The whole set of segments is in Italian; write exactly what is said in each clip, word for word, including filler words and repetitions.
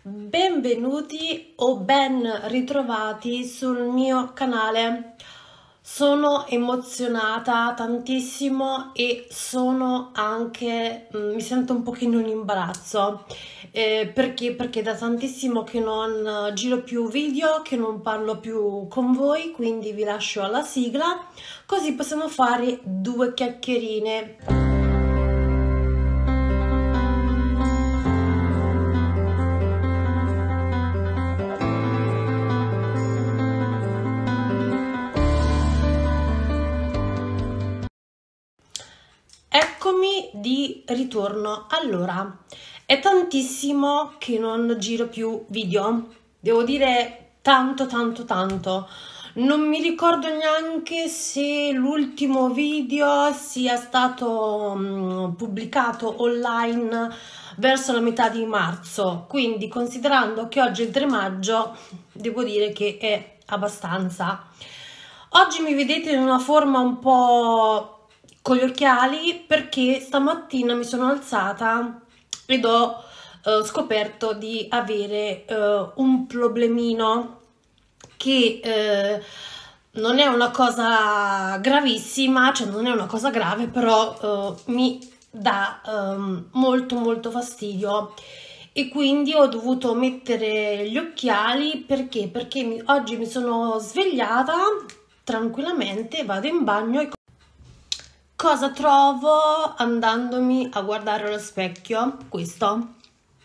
Benvenuti o ben ritrovati sul mio canale. Sono emozionata tantissimo e sono anche, mi sento un pochino in imbarazzo eh, perché? Perché da tantissimo che non giro più video, che non parlo più con voi, quindi vi lascio alla sigla così possiamo fare due chiacchierine. Eccomi di ritorno. Allora, è tantissimo che non giro più video, devo dire tanto tanto tanto. Non mi ricordo neanche se l'ultimo video sia stato um, pubblicato online verso la metà di marzo, quindi considerando che oggi è il tre maggio, devo dire che è abbastanza. Oggi mi vedete in una forma un po' con gli occhiali perché stamattina mi sono alzata ed ho eh, scoperto di avere eh, un problemino che eh, non è una cosa gravissima, cioè non è una cosa grave, però eh, mi dà eh, molto molto fastidio e quindi ho dovuto mettere gli occhiali perché perché mi, oggi mi sono svegliata tranquillamente, vado in bagno e cosa trovo andandomi a guardare allo specchio? Questo.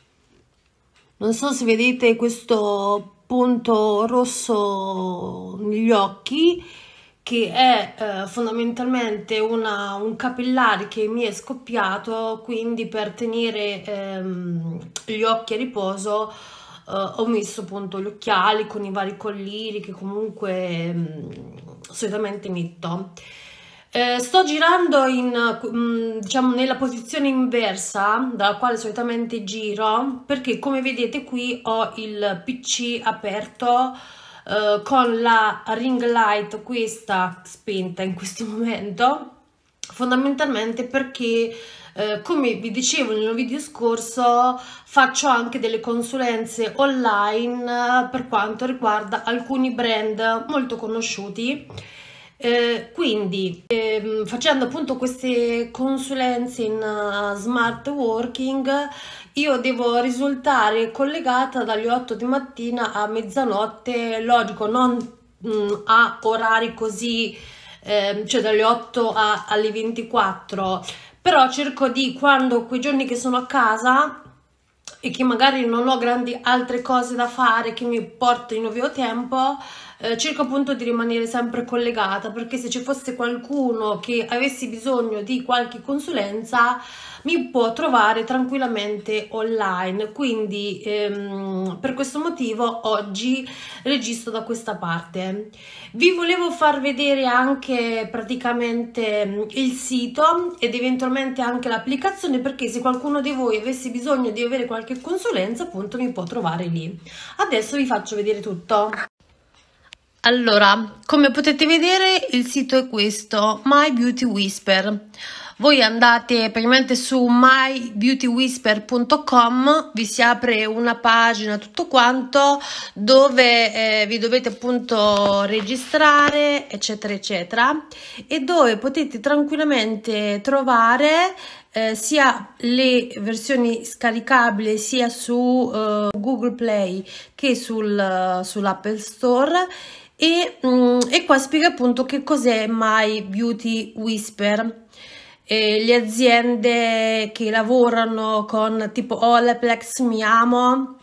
Non so se vedete questo punto rosso negli occhi, che è eh, fondamentalmente una, un capillare che mi è scoppiato, quindi per tenere ehm, gli occhi a riposo eh, ho messo appunto gli occhiali con i vari colliri che comunque ehm, solitamente metto. Eh, sto girando in, diciamo, nella posizione inversa dalla quale solitamente giro, perché come vedete qui ho il P C aperto eh, con la ring light questa spenta in questo momento, fondamentalmente perché eh, come vi dicevo nel video scorso faccio anche delle consulenze online per quanto riguarda alcuni brand molto conosciuti. Eh, quindi ehm, facendo appunto queste consulenze in uh, smart working io devo risultare collegata dalle otto di mattina a mezzanotte, logico non mh, a orari così eh, cioè dalle otto a, alle ventiquattro, però cerco di, quando quei giorni che sono a casa e che magari non ho grandi altre cose da fare che mi portino via tempo, eh, cerco appunto di rimanere sempre collegata, perché se ci fosse qualcuno che avesse bisogno di qualche consulenza mi può trovare tranquillamente online. Quindi ehm, per questo motivo oggi registro da questa parte. Vi volevo far vedere anche praticamente il sito ed eventualmente anche l'applicazione, perché se qualcuno di voi avesse bisogno di avere qualche consulenza appunto mi può trovare lì. Adesso vi faccio vedere tutto. Allora, come potete vedere il sito è questo, My Beauty Whisper. Voi andate praticamente su my beauty whisper punto com, vi si apre una pagina tutto quanto dove eh, vi dovete appunto registrare eccetera eccetera, e dove potete tranquillamente trovare eh, sia le versioni scaricabili sia su eh, Google Play che sul, sull'Apple Store. E, mm, e qua spiega appunto che cos'è My Beauty Whisper. E le aziende che lavorano con tipo Olaplex, Mi Amo,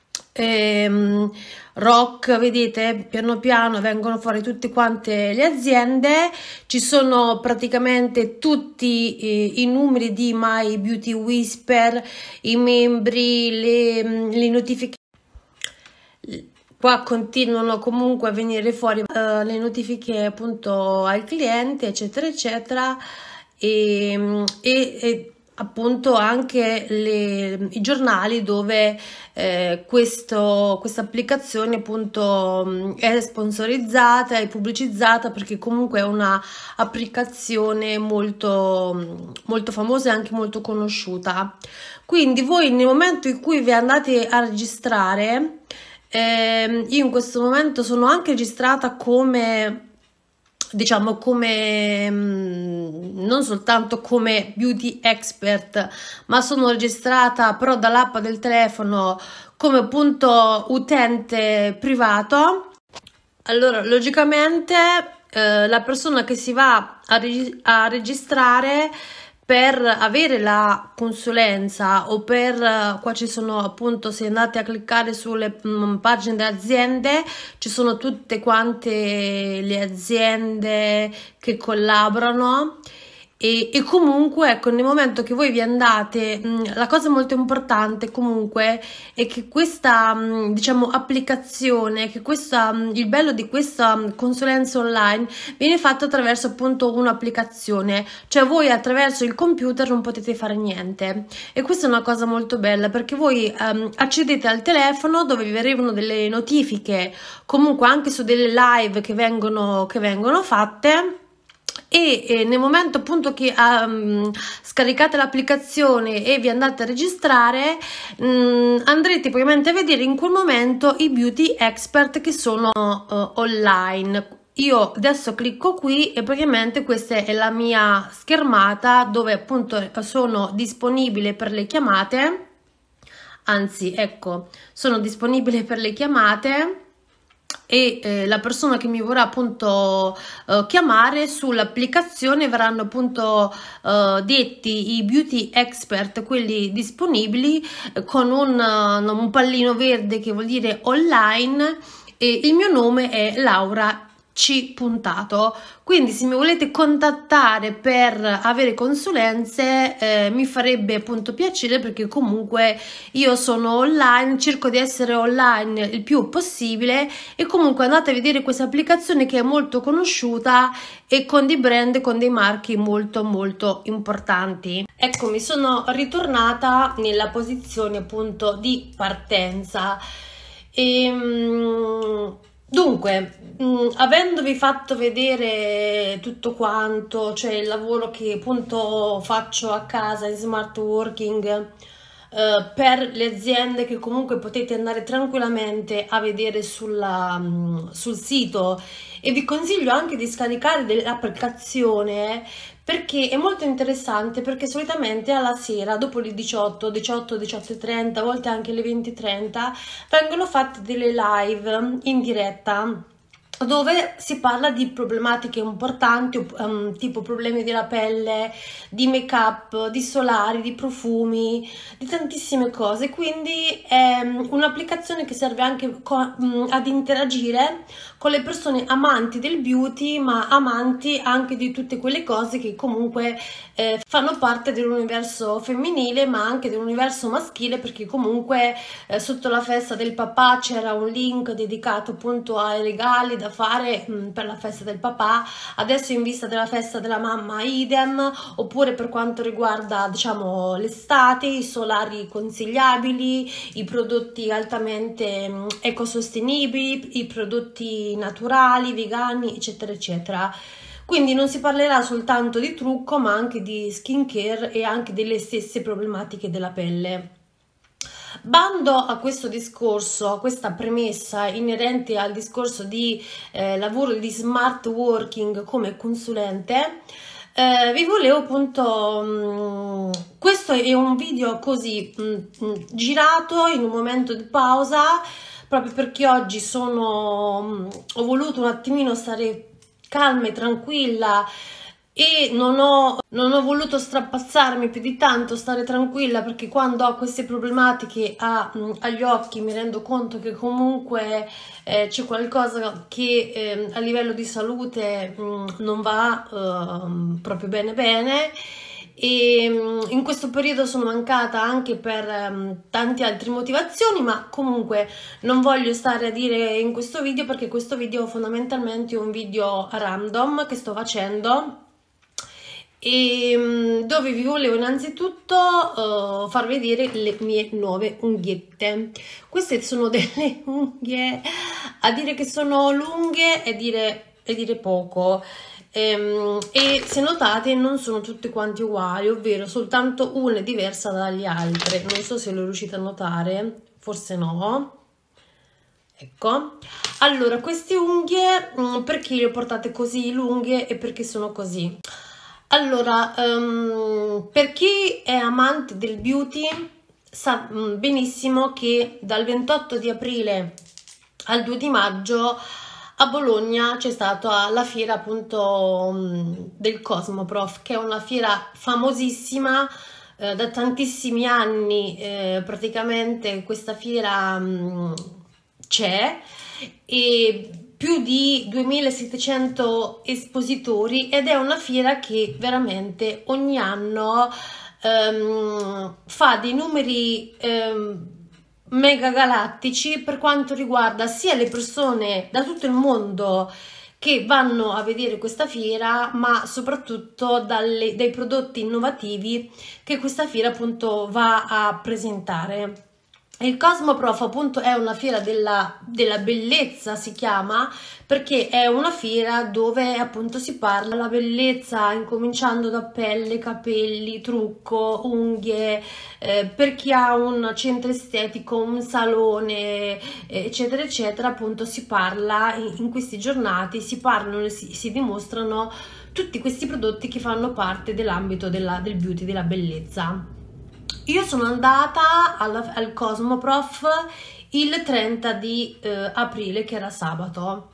ehm, Rock, vedete, piano piano vengono fuori tutte quante le aziende. Ci sono praticamente tutti eh, i numeri di My Beauty Whisper, i membri, le, le notifiche. Qua continuano comunque a venire fuori uh, le notifiche appunto al cliente eccetera eccetera, e, e, e appunto anche le, i giornali dove eh, questa applicazione appunto è sponsorizzata e pubblicizzata, perché comunque è una applicazione molto, molto famosa e anche molto conosciuta. Quindi voi nel momento in cui vi andate a registrare, eh, io in questo momento sono anche registrata come diciamo come non soltanto come beauty expert, ma sono registrata però dall'app del telefono come appunto utente privato. Allora logicamente eh, la persona che si va a, reg a registrare per avere la consulenza o per qua ci sono appunto, se andate a cliccare sulle mh, pagine delle aziende, ci sono tutte quante le aziende che collaborano. E, e comunque ecco, nel momento che voi vi andate, mh, la cosa molto importante comunque è che questa mh, diciamo applicazione, che questa mh, il bello di questa mh, consulenza online viene fatta attraverso appunto un'applicazione, cioè voi attraverso il computer non potete fare niente, e questa è una cosa molto bella, perché voi um, accedete al telefono dove vi arrivano delle notifiche comunque anche su delle live che vengono, che vengono fatte. E eh, nel momento appunto che um, scaricate l'applicazione e vi andate a registrare, um, andrete probabilmente a vedere in quel momento i beauty expert che sono uh, online. Io adesso clicco qui e praticamente questa è la mia schermata dove appunto sono disponibile per le chiamate, anzi ecco, sono disponibile per le chiamate. E eh, la persona che mi vorrà appunto eh, chiamare, sull'applicazione verranno appunto eh, detti i beauty expert, quelli disponibili, eh, con un, uh, un pallino verde che vuol dire online, e il mio nome è Laura C. Puntato. Quindi se mi volete contattare per avere consulenze eh, mi farebbe appunto piacere, perché comunque io sono online, cerco di essere online il più possibile, e comunque andate a vedere questa applicazione che è molto conosciuta e con dei brand, con dei marchi molto molto importanti. Ecco, mi sono ritornata nella posizione appunto di partenza. E, dunque, mh, avendovi fatto vedere tutto quanto, cioè il lavoro che appunto faccio a casa in smart working, eh, per le aziende, che comunque potete andare tranquillamente a vedere sulla, mh, sul sito, e vi consiglio anche di scaricare l'applicazione, perché è molto interessante, perché solitamente alla sera dopo le diciotto, diciotto, diciotto e trenta, a volte anche le venti e trenta, vengono fatte delle live in diretta dove si parla di problematiche importanti, um, tipo problemi della pelle, di make up, di solari, di profumi, di tantissime cose. Quindi è un'applicazione che serve anche um, ad interagire con le persone amanti del beauty, ma amanti anche di tutte quelle cose che comunque eh, fanno parte dell'universo femminile, ma anche dell'universo maschile, perché comunque eh, sotto la festa del papà c'era un link dedicato appunto ai regali da fare mh, per la festa del papà. Adesso in vista della festa della mamma idem, oppure per quanto riguarda diciamo l'estate, i solari consigliabili, i prodotti altamente mh, ecosostenibili, i prodotti naturali, vegani, eccetera eccetera. Quindi non si parlerà soltanto di trucco, ma anche di skincare e anche delle stesse problematiche della pelle. Bando a questo discorso, a questa premessa inerente al discorso di eh, lavoro di smart working come consulente, eh, vi volevo appunto, mh, questo è un video così mh, mh, girato in un momento di pausa, proprio perché oggi sono, mh, ho voluto un attimino stare calma e tranquilla, e non ho, non ho voluto strapazzarmi più di tanto, stare tranquilla, perché quando ho queste problematiche a, mh, agli occhi mi rendo conto che comunque eh, c'è qualcosa che eh, a livello di salute mh, non va eh, proprio bene bene. E mh, in questo periodo sono mancata anche per um, tante altre motivazioni, ma comunque non voglio stare a dire in questo video, perché questo video fondamentalmente è un video random che sto facendo. e mm, dove vi volevo innanzitutto uh, far vedere le mie nuove unghiette. Queste sono delle unghie, a dire che sono lunghe e dire, e dire poco. Ehm, e se notate non sono tutte quante uguali, ovvero soltanto una è diversa dalle altre. Non so se lo riuscite a notare, forse no. Ecco, allora queste unghie perché le ho portate così lunghe e perché sono così. Allora, um, per chi è amante del beauty sa um, benissimo che dal ventotto di aprile al due di maggio a Bologna c'è stata la fiera appunto um, del Cosmoprof, che è una fiera famosissima eh, da tantissimi anni. Eh, praticamente questa fiera um, c'è e più di duemilasettecento espositori, ed è una fiera che veramente ogni anno um, fa dei numeri um, mega galattici per quanto riguarda sia le persone da tutto il mondo che vanno a vedere questa fiera, ma soprattutto dalle, dai prodotti innovativi che questa fiera appunto va a presentare. Il Cosmoprof appunto è una fiera della, della bellezza, si chiama, perché è una fiera dove appunto si parla della bellezza, incominciando da pelle, capelli, trucco, unghie, eh, per chi ha un centro estetico, un salone, eccetera eccetera. Appunto si parla in, in questi giornate, si parlano e si, si dimostrano tutti questi prodotti che fanno parte dell'ambito della, del beauty, della bellezza. Io sono andata alla, al Cosmoprof il trenta di eh, aprile, che era sabato.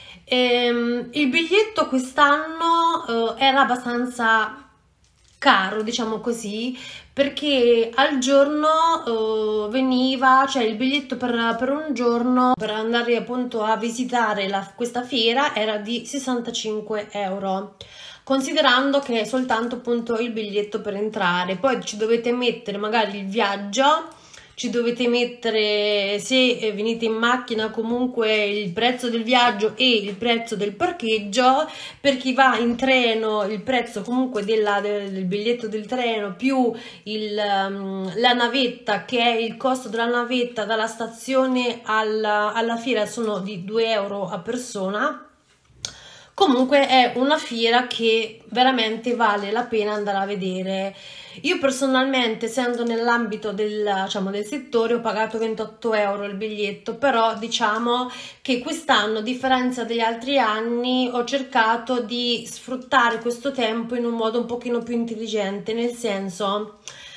Ehm, il biglietto quest'anno eh, era abbastanza caro, diciamo così, perché al giorno eh, veniva, cioè il biglietto per, per un giorno per andare appunto a visitare la, questa fiera era di sessantacinque euro. Considerando che è soltanto appunto il biglietto per entrare, poi ci dovete mettere magari il viaggio, ci dovete mettere, se venite in macchina, comunque il prezzo del viaggio e il prezzo del parcheggio. Per chi va in treno il prezzo comunque della, del, del biglietto del treno più il, um, la navetta, che è il costo della navetta dalla stazione alla, alla fiera, sono di due euro a persona. Comunque è una fiera che veramente vale la pena andare a vedere. Io personalmente, essendo nell'ambito del, diciamo, del settore, ho pagato ventotto euro il biglietto, però diciamo che quest'anno, a differenza degli altri anni, ho cercato di sfruttare questo tempo in un modo un pochino più intelligente, nel senso,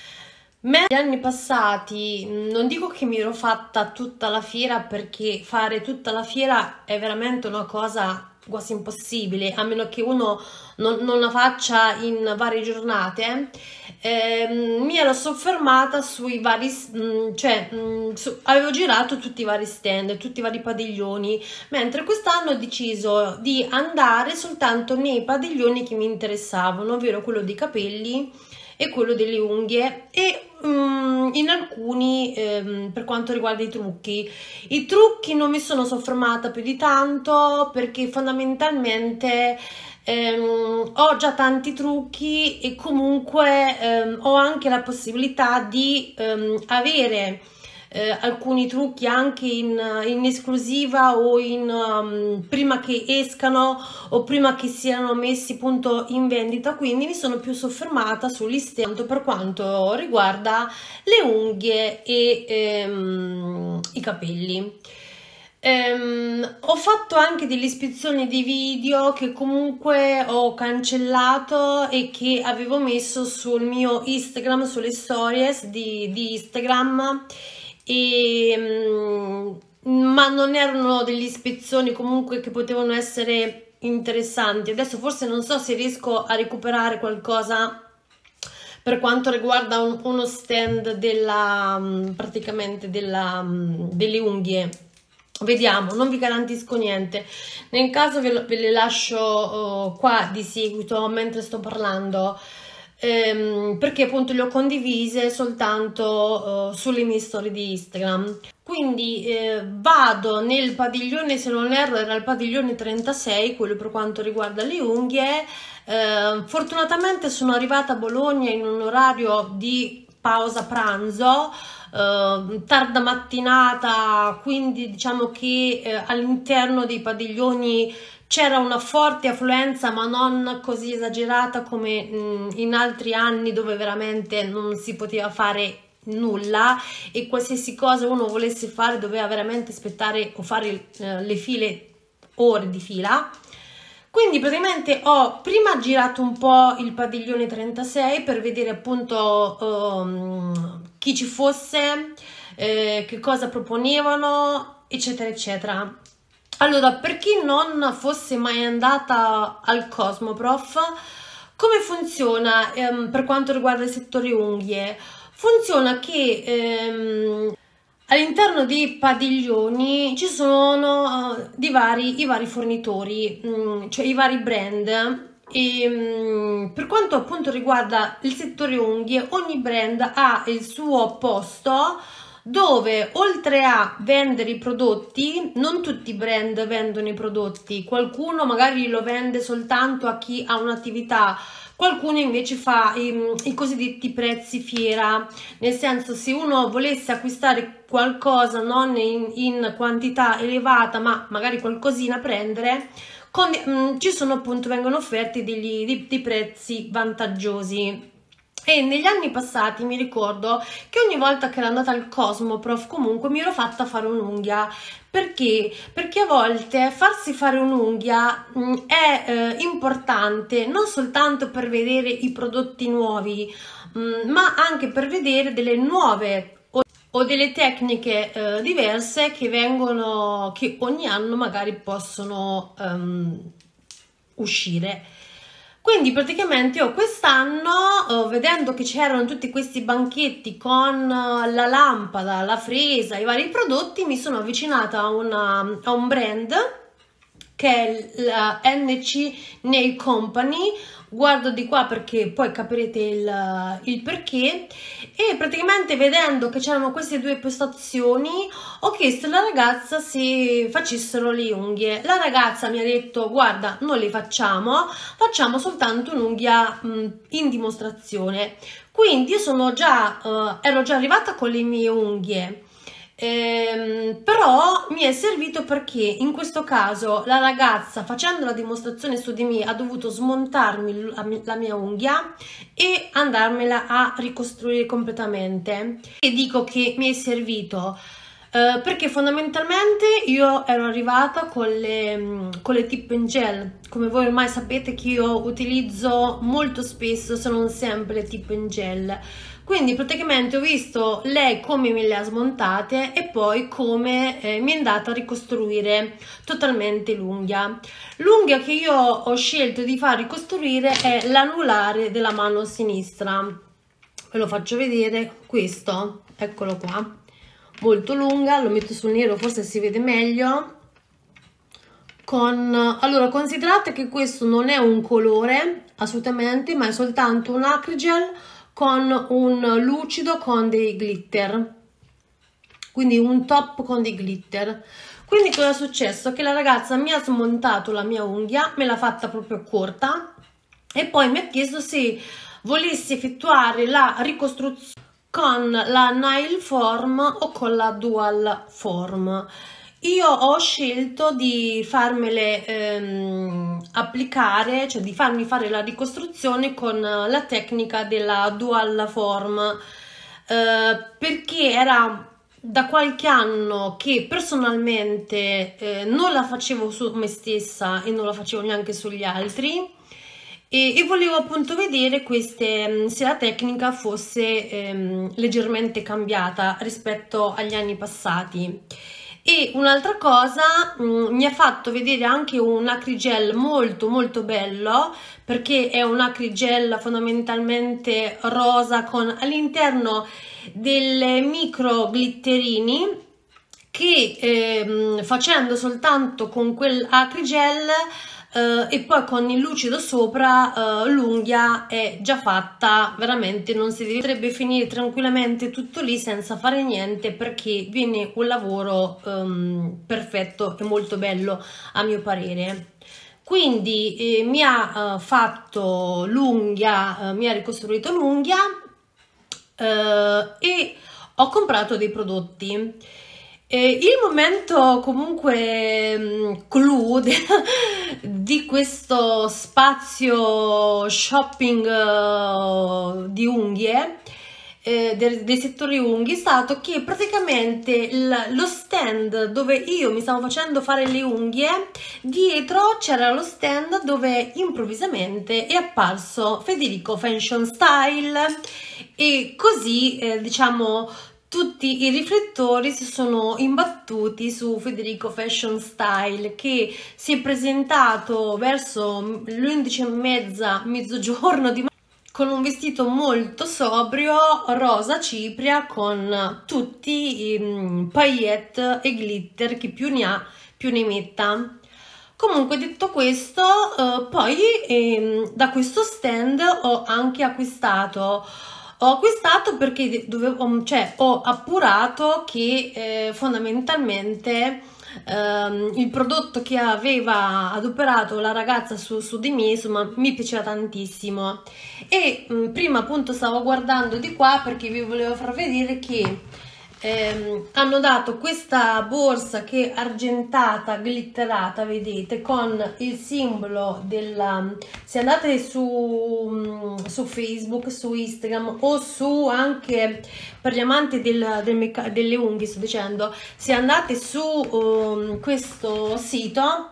me negli anni passati non dico che mi ero fatta tutta la fiera, perché fare tutta la fiera è veramente una cosa quasi impossibile, a meno che uno non, non la faccia in varie giornate. Eh, mi ero soffermata sui vari, mh, cioè mh, su, avevo girato tutti i vari stand, tutti i vari padiglioni, mentre quest'anno ho deciso di andare soltanto nei padiglioni che mi interessavano, ovvero quello dei capelli e quello delle unghie, e um, in alcuni um, per quanto riguarda i trucchi. I trucchi non mi sono soffermata più di tanto, perché fondamentalmente um, ho già tanti trucchi e comunque um, ho anche la possibilità di um, avere Eh, alcuni trucchi anche in, in esclusiva o in um, prima che escano o prima che siano messi appunto in vendita, quindi mi sono più soffermata sugli stand per quanto riguarda le unghie e ehm, i capelli. Um, ho fatto anche delle ispezioni di video che comunque ho cancellato e che avevo messo sul mio Instagram, sulle stories di, di Instagram, e, um, ma non erano delle ispezioni comunque che potevano essere interessanti. Adesso forse non so se riesco a recuperare qualcosa per quanto riguarda un, uno stand della praticamente della, delle unghie. Vediamo, non vi garantisco niente. Nel caso ve, lo, ve le lascio uh, qua di seguito mentre sto parlando, ehm, perché appunto le ho condivise soltanto uh, sulle mie storie di Instagram. Quindi eh, vado nel padiglione, se non erro era il padiglione trentasei, quello per quanto riguarda le unghie. Eh, fortunatamente sono arrivata a Bologna in un orario di pausa pranzo, eh, tarda mattinata, quindi diciamo che eh, all'interno dei padiglioni c'era una forte affluenza, ma non così esagerata come mh, in altri anni dove veramente non si poteva fare nulla e qualsiasi cosa uno volesse fare doveva veramente aspettare o fare eh, le file, ore di fila. Quindi praticamente ho prima girato un po' il padiglione trentasei per vedere appunto um, chi ci fosse, eh, che cosa proponevano, eccetera eccetera. Allora, per chi non fosse mai andata al Cosmoprof, come funziona ehm, per quanto riguarda il settore unghie? Funziona che ehm, all'interno dei padiglioni ci sono uh, di vari, i vari fornitori, mh, cioè i vari brand. E, mh, per quanto appunto riguarda il settore unghie, ogni brand ha il suo posto dove oltre a vendere i prodotti, non tutti i brand vendono i prodotti, qualcuno magari lo vende soltanto a chi ha un'attività, qualcuno invece fa i, i cosiddetti prezzi fiera, nel senso, se uno volesse acquistare qualcosa non in, in quantità elevata ma magari qualcosina prendere, con, mh, ci sono appunto, vengono offerti degli, dei, dei prezzi vantaggiosi. E negli anni passati mi ricordo che ogni volta che ero andata al Cosmoprof comunque mi ero fatta fare un'unghia. Perché? Perché a volte farsi fare un'unghia è eh, importante non soltanto per vedere i prodotti nuovi, mh, ma anche per vedere delle nuove o, o delle tecniche eh, diverse che vengono, che ogni anno magari possono um, uscire. Quindi praticamente io quest'anno, eh, vedendo che c'erano tutti questi banchetti con la lampada, la fresa, i vari prodotti, mi sono avvicinata a, una, a un brand che è la N C Nail Company. Guardo di qua perché poi capirete il, il perché. E praticamente, vedendo che c'erano queste due postazioni, ho chiesto alla ragazza se facessero le unghie. La ragazza mi ha detto: guarda, non le facciamo, facciamo soltanto un'unghia in dimostrazione. Quindi io sono già uh, ero già arrivata con le mie unghie. Ehm, però mi è servito perché in questo caso la ragazza, facendo la dimostrazione su di me, ha dovuto smontarmi la, la mia unghia e andarmela a ricostruire completamente. E dico che mi è servito eh, perché fondamentalmente io ero arrivata con le, con le tip and gel. Come voi ormai sapete che io utilizzo molto spesso, se non sempre, le tip and gel. Quindi praticamente ho visto lei come me le ha smontate e poi come eh, mi è andata a ricostruire totalmente l'unghia. L'unghia che io ho scelto di far ricostruire è l'anulare della mano sinistra. Ve lo faccio vedere, questo, eccolo qua, molto lunga, lo metto sul nero forse si vede meglio. Con, allora, considerate che questo non è un colore assolutamente, ma è soltanto un acrigel con un lucido con dei glitter, quindi un top con dei glitter. Quindi cosa è successo? Che la ragazza mi ha smontato la mia unghia, me l'ha fatta proprio corta e poi mi ha chiesto se volessi effettuare la ricostruzione con la nail form o con la dual form. Io ho scelto di farmele ehm, applicare, cioè di farmi fare la ricostruzione con la tecnica della dual form, eh, perché era da qualche anno che personalmente eh, non la facevo su me stessa e non la facevo neanche sugli altri. E, e volevo appunto vedere queste, se la tecnica fosse ehm, leggermente cambiata rispetto agli anni passati. E un'altra cosa, mh, mi ha fatto vedere anche un acrigel molto molto bello, perché è un acrigel fondamentalmente rosa con all'interno delle micro glitterini che ehm, facendo soltanto con quel acrigel Uh, e poi con il lucido sopra uh, l'unghia è già fatta, veramente non si potrebbe finire tranquillamente tutto lì senza fare niente, perché viene un lavoro um, perfetto e molto bello a mio parere. Quindi eh, mi ha uh, fatto l'unghia, uh, mi ha ricostruito l'unghia uh, e ho comprato dei prodotti. Eh, il momento comunque mh, clou de, di questo spazio shopping uh, di unghie, eh, dei, dei settori unghie, è stato che praticamente il, lo stand dove io mi stavo facendo fare le unghie, dietro c'era lo stand dove improvvisamente è apparso Federico Fashion Style, e così eh, diciamo tutti i riflettori si sono imbattuti su Federico Fashion Style, che si è presentato verso le undici e mezza, mezzogiorno di con un vestito molto sobrio, rosa cipria, con tutti i um, paillette e glitter, che più ne ha più ne metta. Comunque, detto questo, uh, poi ehm, da questo stand ho anche acquistato Ho acquistato perché dovevo, cioè, ho appurato che eh, fondamentalmente ehm, il prodotto che aveva adoperato la ragazza su, su di me, insomma, mi piaceva tantissimo. E mh, prima appunto stavo guardando di qua perché vi volevo far vedere che ehm, hanno dato questa borsa che è argentata, glitterata, vedete, con il simbolo della... Se andate su, su Facebook, su Instagram o su anche per gli amanti del, del delle unghie, sto dicendo, se andate su um, questo sito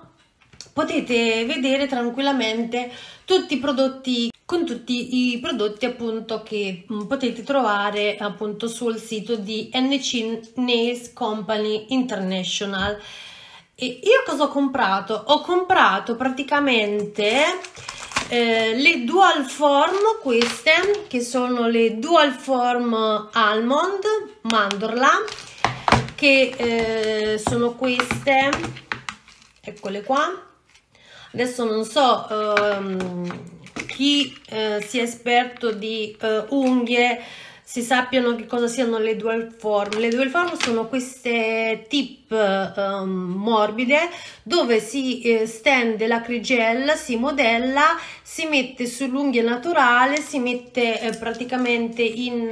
potete vedere tranquillamente tutti i prodotti, con tutti i prodotti appunto che mh, potete trovare appunto sul sito di N C Nails Company International. E io cosa ho comprato? Ho comprato praticamente eh, le Dual Form, queste che sono le Dual Form Almond Mandorla, che eh, sono queste, eccole qua. Adesso non so um, chi eh, sia esperto di uh, unghie si sappiano che cosa siano le Dual Form. Le Dual Form sono queste tip um, morbide dove si eh, stende l'acrigel, si modella, si mette sull'unghia naturale, si mette eh, praticamente in,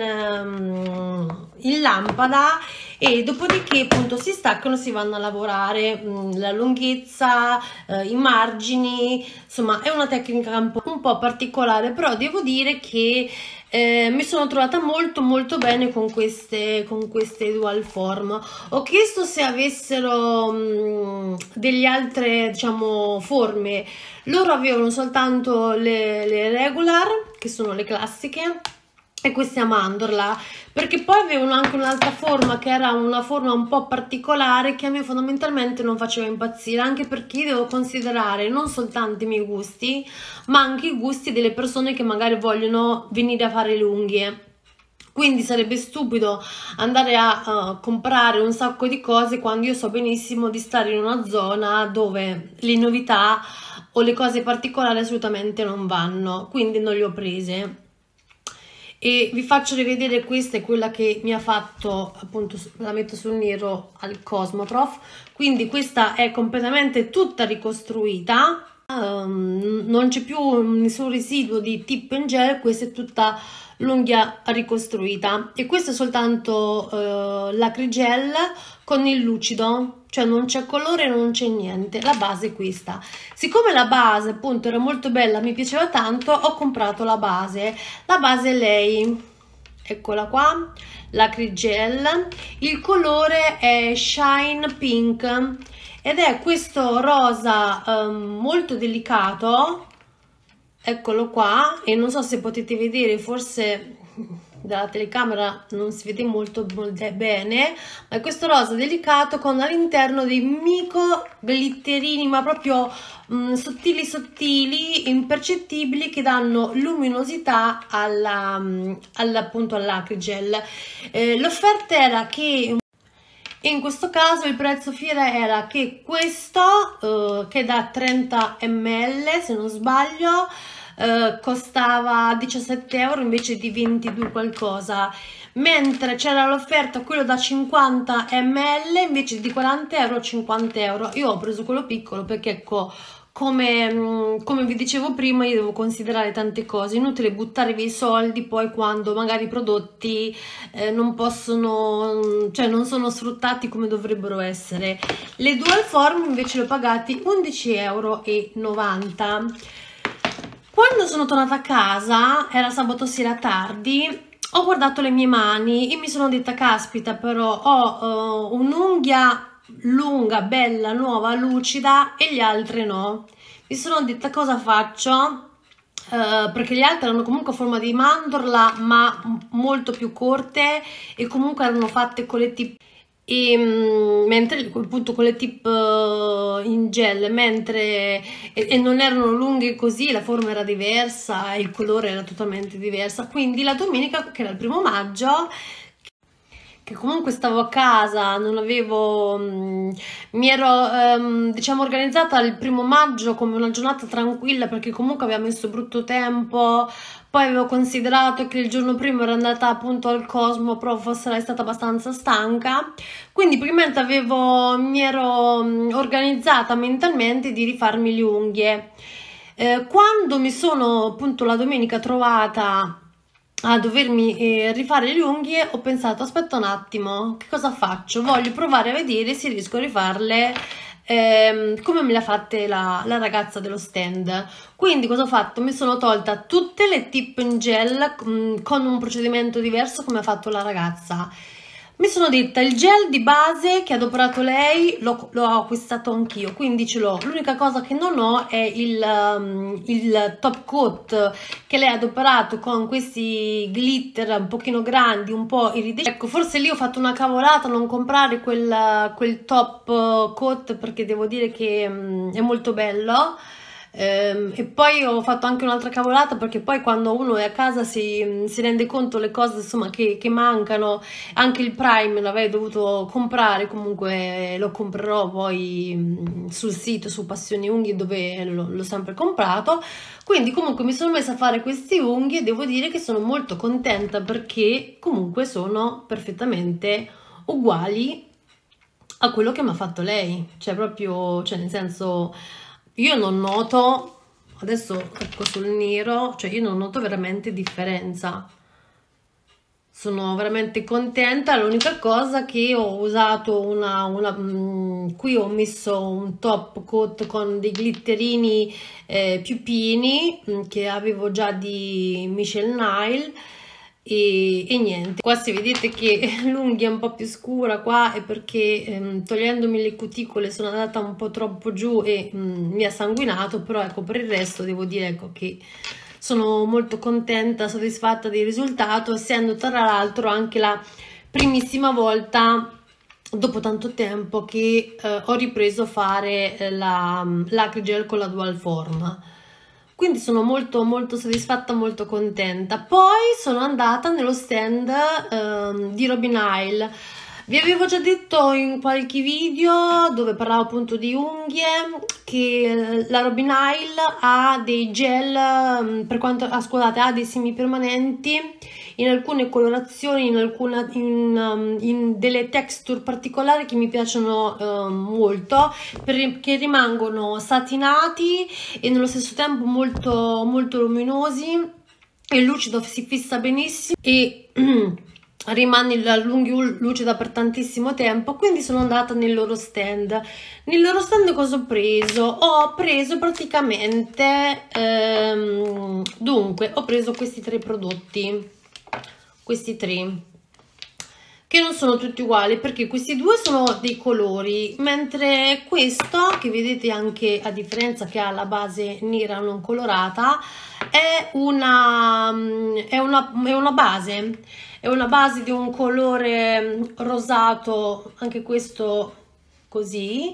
um, in lampada, e dopodiché appunto si staccano, si vanno a lavorare mh, la lunghezza, eh, i margini. Insomma, è una tecnica un po', un po' particolare, però devo dire che eh, mi sono trovata molto molto bene con queste, con queste Dual Form. Ho chiesto se avessero mh, delle altre, diciamo, forme. Loro avevano soltanto le, le regular, che sono le classiche, e queste a mandorla, perché poi avevano anche un'altra forma che era una forma un po' particolare che a me fondamentalmente non faceva impazzire, anche perché devo considerare non soltanto i miei gusti ma anche i gusti delle persone che magari vogliono venire a fare le unghie. Quindi sarebbe stupido andare a uh, comprare un sacco di cose quando io so benissimo di stare in una zona dove le novità o le cose particolari assolutamente non vanno, quindi non le ho prese. E vi faccio rivedere, questa è quella che mi ha fatto, appunto la metto sul nero al Cosmoprof, quindi questa è completamente tutta ricostruita, um, non c'è più nessun residuo di tip and gel, questa è tutta l'unghia ricostruita, e questo è soltanto uh, l'acrigel con il lucido, cioè non c'è colore, non c'è niente. La base è questa. Siccome la base appunto era molto bella, mi piaceva tanto, ho comprato la base. La base è lei, eccola qua, l'acrigel. Il colore è Shine Pink ed è questo rosa um, molto delicato, eccolo qua, e non so se potete vedere, forse dalla telecamera non si vede molto bene, ma è questo rosa delicato con all'interno dei micro glitterini, ma proprio mh, sottili sottili, impercettibili, che danno luminosità alla, appunto all'acrigel. Eh, l'offerta era che e in questo caso il prezzo fiera era che questo eh, che da trenta millilitri se non sbaglio eh, costava diciassette euro invece di ventidue qualcosa, mentre c'era l'offerta quello da cinquanta millilitri invece di quaranta euro cinquanta euro. Io ho preso quello piccolo perché ecco, come, come vi dicevo prima, io devo considerare tante cose, inutile buttare via i soldi poi quando magari i prodotti eh, non possono, cioè non sono sfruttati come dovrebbero essere. Le dual form invece le ho pagati undici euro e novanta. Quando sono tornata a casa, era sabato sera tardi, ho guardato le mie mani e mi sono detta caspita, però ho uh, un'unghia lunga, bella, nuova, lucida e gli altri no. Mi sono detta cosa faccio, uh, perché gli altri hanno comunque forma di mandorla ma molto più corte e comunque erano fatte con le tip e um, mentre appunto con le tip uh, in gel, mentre e, e non erano lunghe così, la forma era diversa e il colore era totalmente diversa. Quindi la domenica, che era il primo maggio, che comunque stavo a casa, non avevo, um, mi ero um, diciamo organizzata il primo maggio come una giornata tranquilla perché comunque aveva messo brutto tempo, poi avevo considerato che il giorno prima ero andata appunto al Cosmo, però forse sarei stata abbastanza stanca, quindi praticamente avevo, mi ero um, organizzata mentalmente di rifarmi le unghie. Eh, quando mi sono appunto la domenica trovata a dovermi eh, rifare le unghie, ho pensato aspetta un attimo, che cosa faccio? Voglio provare a vedere se riesco a rifarle ehm, come me le ha fatte la, la ragazza dello stand. Quindi cosa ho fatto? Mi sono tolta tutte le tip in gel mh, con un procedimento diverso come ha fatto la ragazza. Mi sono detta il gel di base che ha adoperato lei l'ho acquistato anch'io, quindi ce l'ho. L'unica cosa che non ho è il, um, il top coat che lei ha adoperato con questi glitter un pochino grandi, un po' iridescenti. Ecco, forse lì ho fatto una cavolata a non comprare quel, quel top coat perché devo dire che um, è molto bello. Ehm, e poi ho fatto anche un'altra cavolata perché poi quando uno è a casa si, si rende conto le cose insomma che, che mancano. Anche il prime l'avrei dovuto comprare, comunque lo comprerò poi sul sito su Passioni Unghie dove l'ho sempre comprato. Quindi comunque mi sono messa a fare questi unghie e devo dire che sono molto contenta perché comunque sono perfettamente uguali a quello che mi ha fatto lei, cioè proprio, cioè nel senso, io non noto, adesso ecco sul nero, cioè io non noto veramente differenza, sono veramente contenta. L'unica cosa che ho usato una, una mh, qui ho messo un top coat con dei glitterini eh, più pieni mh, che avevo già di Michel Nile. E, e niente, qua se vedete che l'unghia è un po' più scura qua è perché ehm, togliendomi le cuticole sono andata un po' troppo giù e mm, mi ha sanguinato, però ecco per il resto devo dire ecco che sono molto contenta, soddisfatta del risultato, essendo tra l'altro anche la primissima volta dopo tanto tempo che eh, ho ripreso a fare eh, la l'acrygel con la dual form. Quindi sono molto molto soddisfatta, molto contenta. Poi sono andata nello stand ehm, di Robin Isle. Vi avevo già detto in qualche video dove parlavo appunto di unghie che la Robin Isle ha dei gel, per quanto, ah, scusate, ha dei semipermanenti in alcune colorazioni, in, alcuna, in, in delle texture particolari che mi piacciono eh, molto, perché rimangono satinati e nello stesso tempo molto, molto luminosi, e il lucido si fissa benissimo e rimane la lunga lucida per tantissimo tempo. Quindi sono andata nel loro stand. Nel loro stand cosa ho preso? Ho preso praticamente ehm, dunque ho preso questi tre prodotti, questi tre che non sono tutti uguali perché questi due sono dei colori, mentre questo che vedete anche a differenza che ha la base nera non colorata è una è una, è una base è una base di un colore rosato, anche questo così,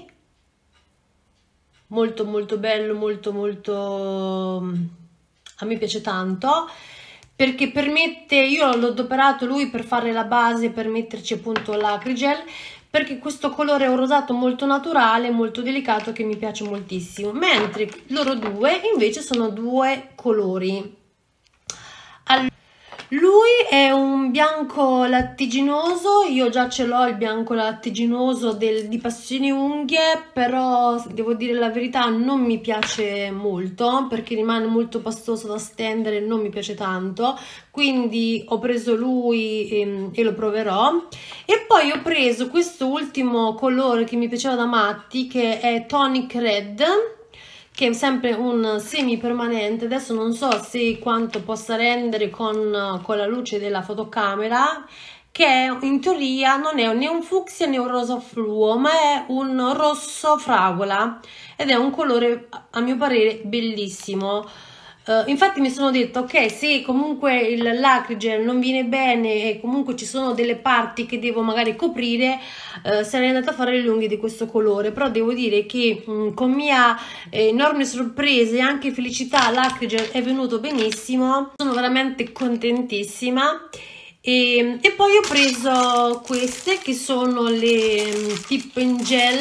molto molto bello, molto molto, a me piace tanto perché permette, io l'ho adoperato lui per fare la base, per metterci appunto l'acrygel, perché questo colore è un rosato molto naturale, molto delicato, che mi piace moltissimo, mentre loro due invece sono due colori. Allora, lui è un bianco lattiginoso, io già ce l'ho il bianco lattiginoso del, di Passioni Unghie, però devo dire la verità non mi piace molto perché rimane molto pastoso da stendere, non mi piace tanto, quindi ho preso lui e, e lo proverò. E poi ho preso questo ultimo colore che mi piaceva da matti, che è Tonic Red, che è sempre un semi permanente. Adesso non so se quanto possa rendere con, con la luce della fotocamera, che in teoria non è né un fucsia né un rosa fluo, ma è un rosso fragola ed è un colore a mio parere bellissimo. Uh, infatti mi sono detto, ok, se comunque il Lacrigel non viene bene e comunque ci sono delle parti che devo magari coprire, uh, sarei andata a fare le unghie di questo colore, però devo dire che mh, con mia eh, enorme sorpresa e anche felicità Lacrigel è venuto benissimo, sono veramente contentissima. E, e poi ho preso queste che sono le um, Tip and Gel,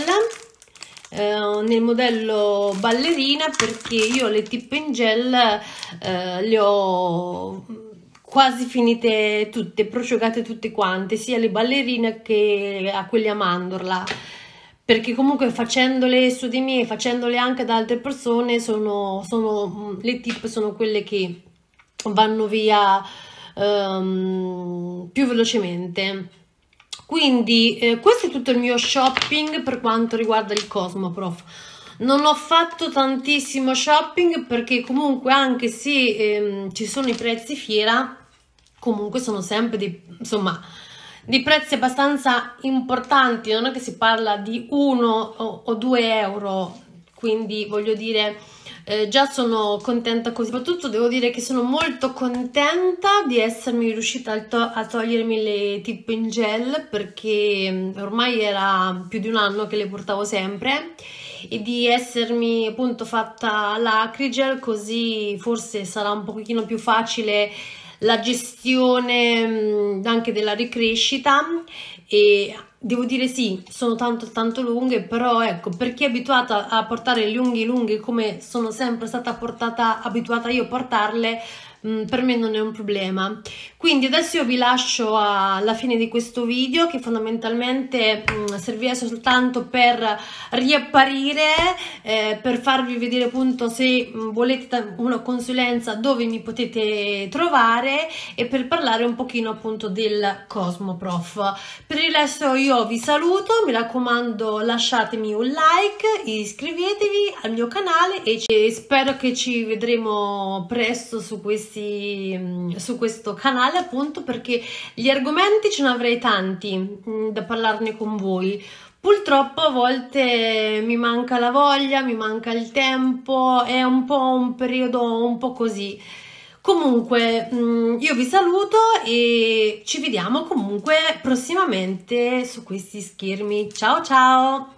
Uh, nel modello ballerina, perché io le Tip and Gel uh, le ho quasi finite tutte, prosciugate tutte quante, sia le ballerine che a quelle a mandorla, perché comunque facendole su di me e facendole anche da altre persone sono, sono le tip sono quelle che vanno via um, più velocemente. Quindi eh, questo è tutto il mio shopping per quanto riguarda il Cosmoprof. Non ho fatto tantissimo shopping perché comunque, anche se ehm, ci sono i prezzi fiera, comunque sono sempre dei, insomma, dei prezzi abbastanza importanti, non è che si parla di uno o, o due euro, quindi voglio dire, eh, già sono contenta così. Soprattutto devo dire che sono molto contenta di essermi riuscita a, to a togliermi le Tip and Gel, perché ormai era più di un anno che le portavo sempre, e di essermi appunto fatta l'Acrigel, così forse sarà un pochino più facile la gestione anche della ricrescita. E devo dire sì, sono tanto tanto lunghe, però ecco, per chi è abituata a portare le unghie lunghe come sono sempre stata portata, abituata io a portarle, mh, per me non è un problema. Quindi adesso io vi lascio alla fine di questo video, che fondamentalmente mh, servirà soltanto per riapparire, eh, per farvi vedere appunto, se mh, volete una consulenza, dove mi potete trovare, e per parlare un pochino appunto del Cosmoprof. Per il resto io vi saluto, mi raccomando lasciatemi un like, iscrivetevi al mio canale e spero che ci vedremo presto su questi su questo canale, appunto perché gli argomenti ce ne avrei tanti mh, da parlarne con voi. Purtroppo a volte mi manca la voglia, mi manca il tempo, è un po' un periodo un po' così. Comunque io vi saluto e ci vediamo comunque prossimamente su questi schermi. Ciao ciao!